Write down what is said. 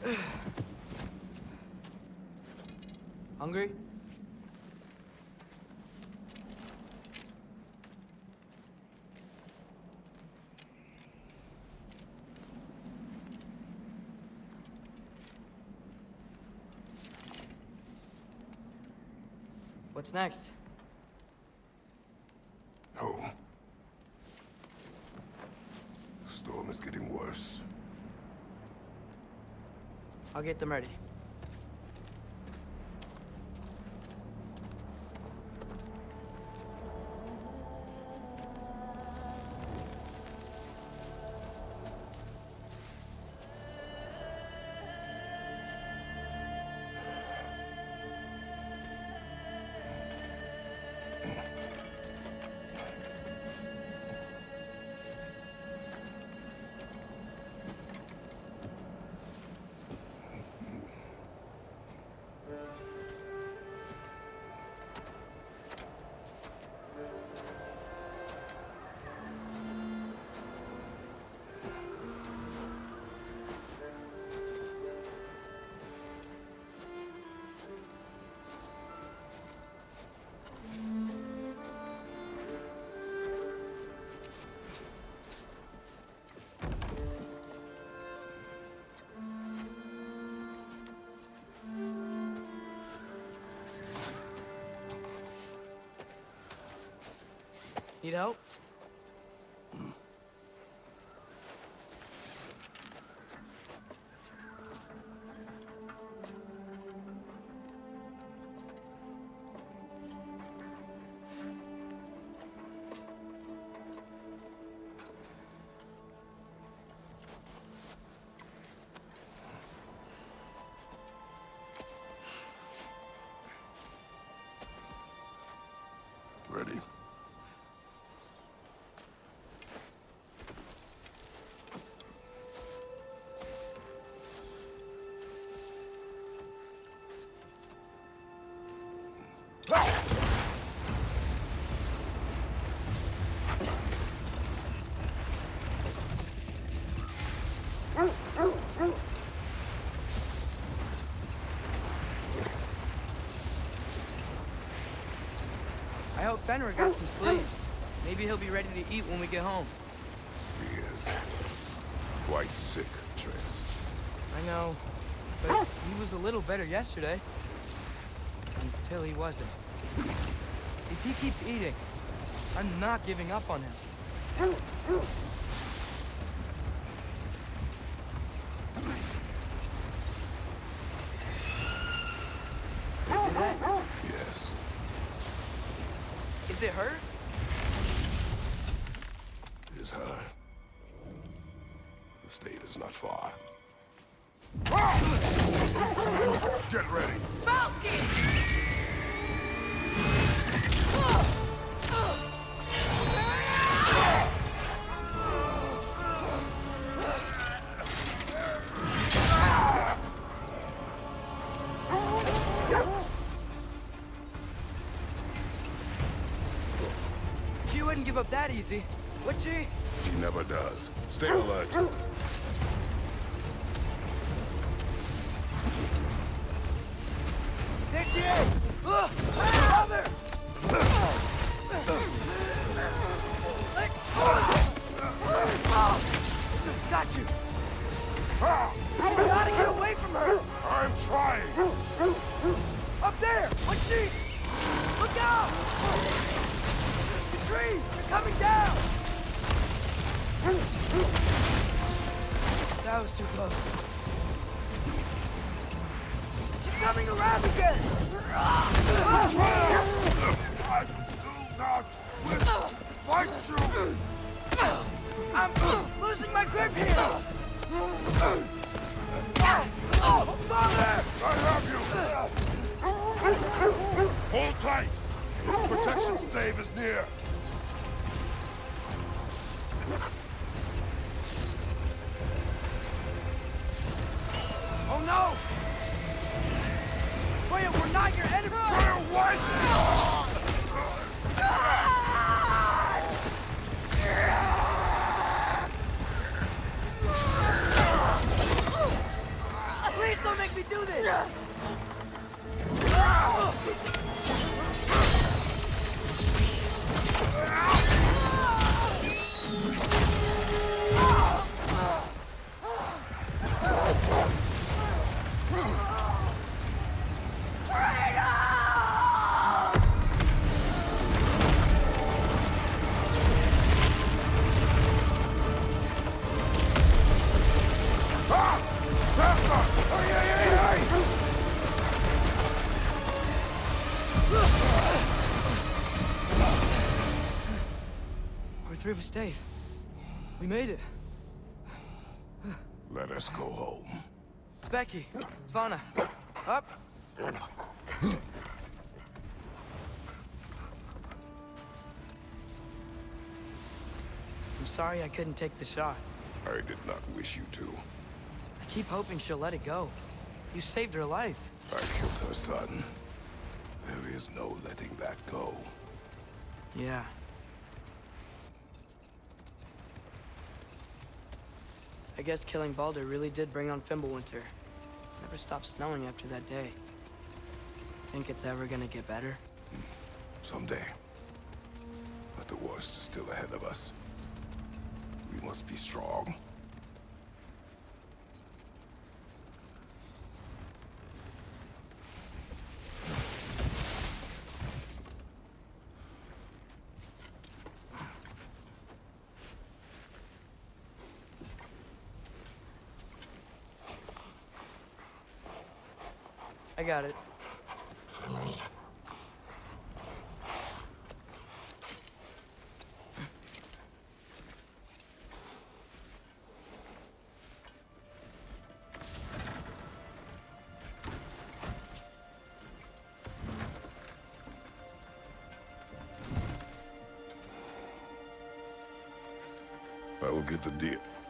Hungry? What's next? Home. Storm is getting worse. I'll get them ready. Need help? Ready? I hope Fenrir got some sleep. Maybe he'll be ready to eat when we get home. He is quite sick, Trace. I know, but he was a little better yesterday. Until he wasn't. If he keeps eating, I'm not giving up on him. Yes. Is it her? It is her. The state is not far. Get ready! She wouldn't give up that easy, would she? She never does. Stay alert. There she is! Mother! Got you! You gotta get away from her! I'm trying! Up there! What's she? Look out! The trees! They're coming down! That was too close. She's coming around again! I do not fight you! I'm losing my grip here! Father! I have you! Hold tight! Protection stave is near! Oh no! Freya, we're not your enemy! Freya, what? We're through with Dave. We made it. Let us go home. It's Becky. Svana. Up. I'm sorry I couldn't take the shot. I did not wish you to. I keep hoping she'll let it go. You saved her life. I killed her son. There is no letting that go. Yeah. I guess killing Baldur really did bring on Fimbulwinter. Never stopped snowing after that day. Think it's ever gonna get better? Someday. But the worst is still ahead of us. We must be strong. I got it. I will get the deal.